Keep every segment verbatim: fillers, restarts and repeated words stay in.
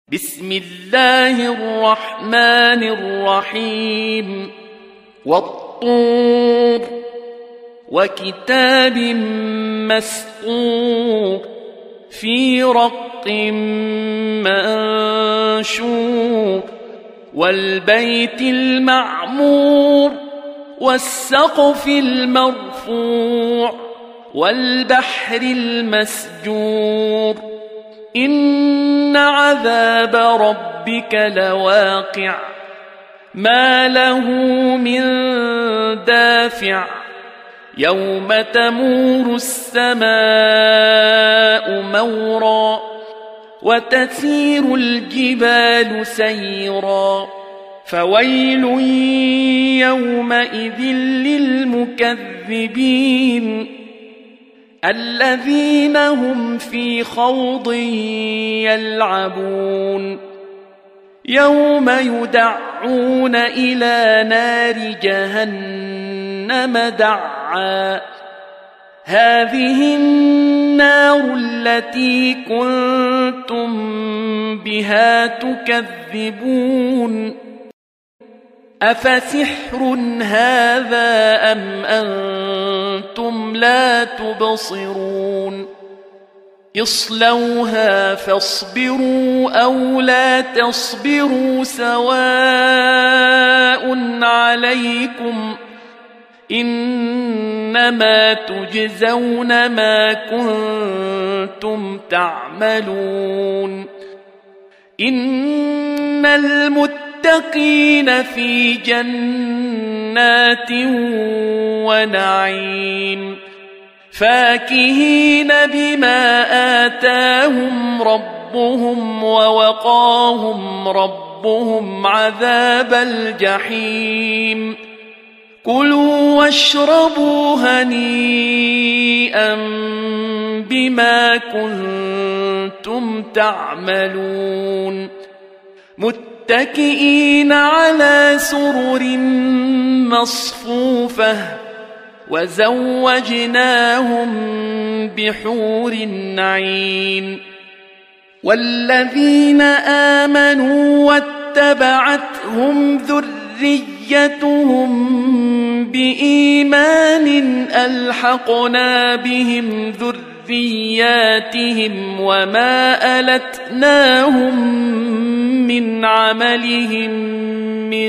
بسم الله الرحمن الرحيم والطور وكتاب مسطور في رق منشور والبيت المعمور والسقف المرفوع والبحر المسجور إن عذاب ربك لواقع ما له من دافع يوم تمور السماء مورا وتسير الجبال سيرا فويل يومئذ للمكذبين الذين هم في خوض يلعبون يوم يدعون إلى نار جهنم دعا هذه النار التي كنتم بها تكذبون أفسحر هذا أم أنتم لا تبصرون اصلوها فاصبروا أو لا تصبروا سواء عليكم إنما تجزون ما كنتم تعملون إن المتقين المتقين في جنات ونعيم فاكهين بما آتاهم ربهم ووقاهم ربهم عذاب الجحيم كلوا واشربوا هنيئا بما كنتم تعملون متكئين على سرر مصفوفة وزوجناهم بحور عين والذين آمنوا واتبعتهم ذريتهم بإيمان ألحقنا بهم ذرياتهم وما ألتناهم من عملهم من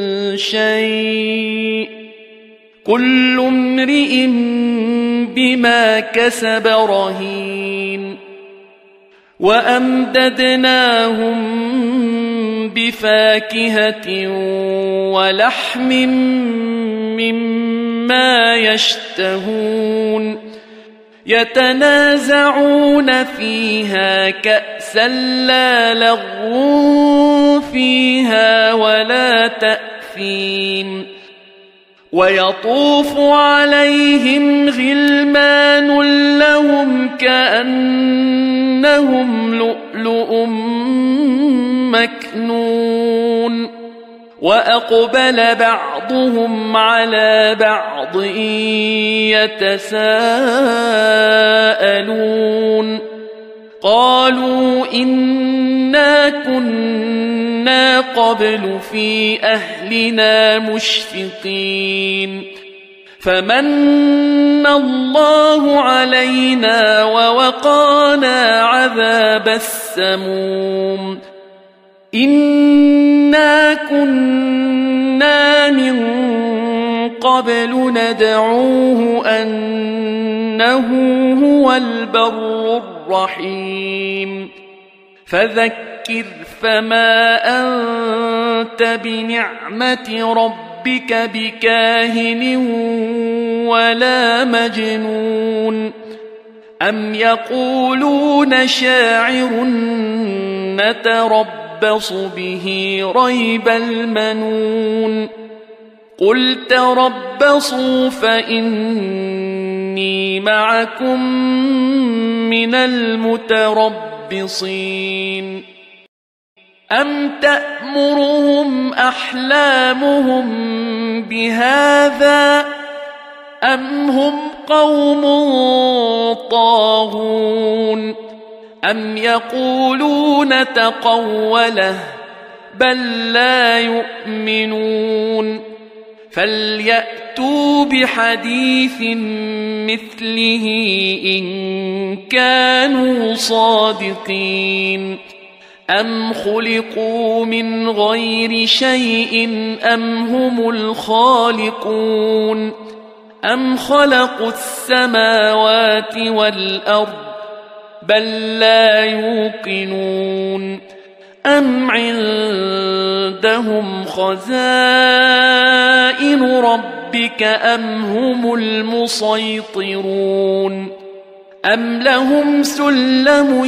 شيء كل امرئ بما كسب رهين وأمددناهم بفاكهة ولحم مما يشتهون يتنازعون فيها كأسا لا لغو فيها ولا تأثيم ويطوف عليهم غلمان لهم كأنهم لؤلؤ مكنون وأقبل بعضهم على بعض يتساءلون قالوا إنا كنا قبل في أهلنا مشفقين فمن الله علينا ووقانا عذاب السموم إنا كنا من قبل ندعوه أنه هو البر الرحيم فذكر فما أنت بنعمة ربك بكاهن ولا مجنون أم يقولون شاعر نتربص يتربص به ريب المنون قل تربصوا فإني معكم من المتربصين أم تأمرهم أحلامهم بهذا أم هم قوم طاغون أم يقولون تقوله بل لا يؤمنون فليأتوا بحديث مثله إن كانوا صادقين أم خلقوا من غير شيء أم هم الخالقون أم خلقوا السماوات والأرض بل لا يوقنون أم عندهم خزائن ربك أم هم المسيطرون أم لهم سلم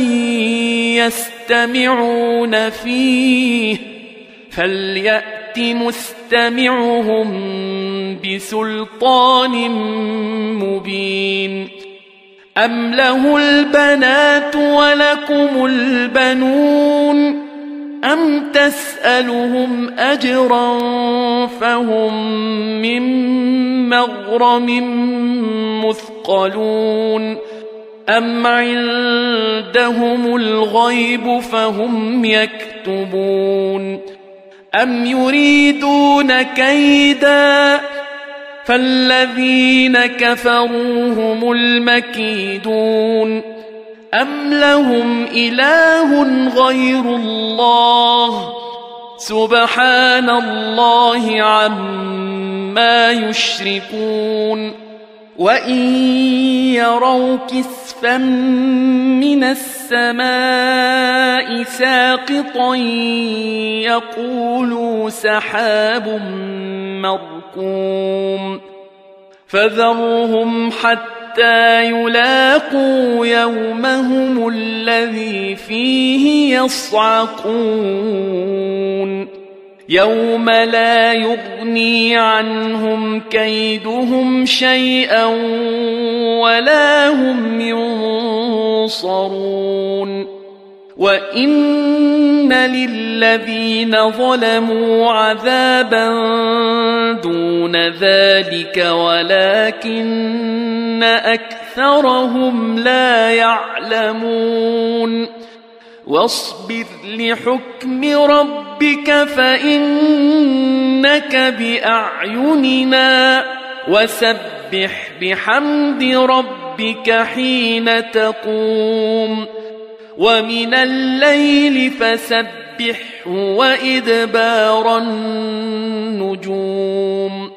يستمعون فيه فليأت مستمعهم بسلطان مبين أم له البنات ولكم البنون أم تسألهم أجرا فهم من مغرم مثقلون أم عندهم الغيب فهم يكتبون أم يريدون كيدا فالذين كفروا هم المكيدون أم لهم إله غير الله سبحان الله عما يشركون وإن يروا كسفا من السماء ساقطا يقولوا سحاب مركوم فذرهم حتى يلاقوا يومهم الذي فيه يصعقون يوم لا يغني عنهم كيدهم شيئا ولا هم ينصرون وإن للذين ظلموا عذابا دون ذلك ولكن أكثرهم لا يعلمون واصبر لحكم ربك فإنك بأعيننا وسبح بحمد ربك حين تقوم ومن الليل فسبحه وإدبار النجوم